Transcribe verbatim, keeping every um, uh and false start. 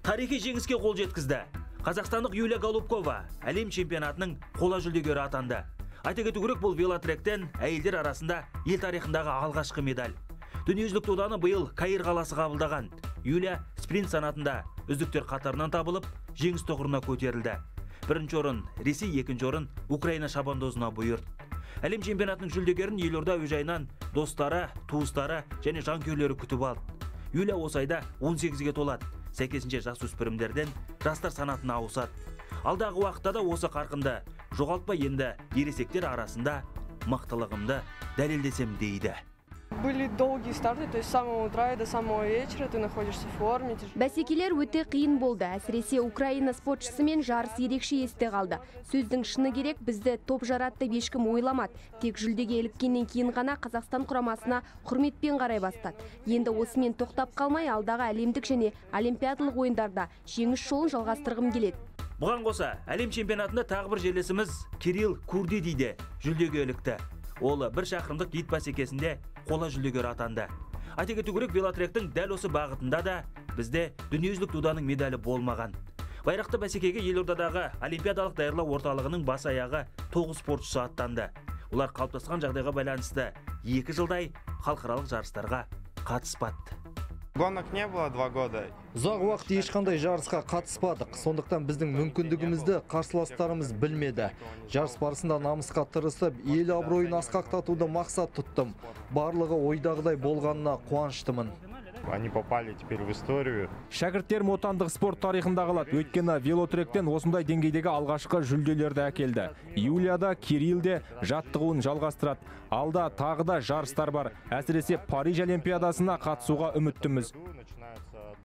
тарихи жеңіске қол жеткізді. Қазақстандық Юлия Голубкова әлем чемпионатының қола жүлдегері атанды. Айта кету керек, бұл велотректен әйелдер арасында ел тарихындағы алғашқы медаль. Дүниежүзілік доданы биыл Каир қаласы қабылдаған. Юлия спринт санатында үздіктер қатарынан табылып, жеңіс тұғырына көтерілді. Бірінші орын Ресей, екінші орын Украина шабандозына бұйырды. Әлем чемпионатының жүлдегерін елорда әуежайынан достары, туыстары және жанкүйерлері күтіп алды. Юлия осы айда он сегізге толады. Сәйкесінше жасөспірімдерден жастар санатына ауысады. Алдағы уақытта да осы қарқынды жоғалтпай, енді ересектер арасында мықтылығымды дәлелдесем дейді. Были долгие старты, то есть с самого утра и до самого вечера ты находишься в форме. Бәсекелер өте қиын болды. Әсіресе Украина спортшысымен жарыс ерекше есте қалды. Сөздің шыны керек, бізді топ жаратты деп ешкім ойламады. Тек жүлдеге іліккеннен кейін ғана Қазақстан құрамасына құрметпен қарай бастады. Енді осымен тоқтап қалмай, алдағы әлемдік және олимпиадалық ойындарда жеңіс жолын жалғастырғым келеді. Бұған қоса, әлем чемпионатында тағы бір жерлесіміз Кирилл Курди дейді жүлдеге ілікті. Ол бір шақырымдық ет бәсекесінде қола жүлдегері атанды. Айта кету керек, велотректің дәл осы бағытында да бізде дүниежүзілік доданың медалі болмаған. Байрақты бәсекеге елордадағы олимпиадалық даярлау орталығының бас аяғы тоғыз спортшысы аттанды. Олар қалыптасқан жағдайға байланысты екі жылдай халықаралық жарыстарға қатыспады. Гонок не было два года. Ұзақ уақыт ешқандай жарысқа қатыспадық. Сондықтан біздің мүмкіндігімізді қарсыластарымыз білмеді. Жарыс барысында намысқа тырысып, ел абыройын асқақтатуды мақсат тұттым. Барлығы ойдағыдай болғанына қуаныштымын. Они попали теперь в историю. Шәкірттерім отандық спорт тарихында қалады. Өйткені велотректен осындай деңгейдегі алғашқы жүлделерді әкелді. Юлия да, Кирилл де жаттығуын жалғастырады. Алда тағы да жарыстар бар. Әсіресе Париж олимпиадасына қатысуға үміттіміз.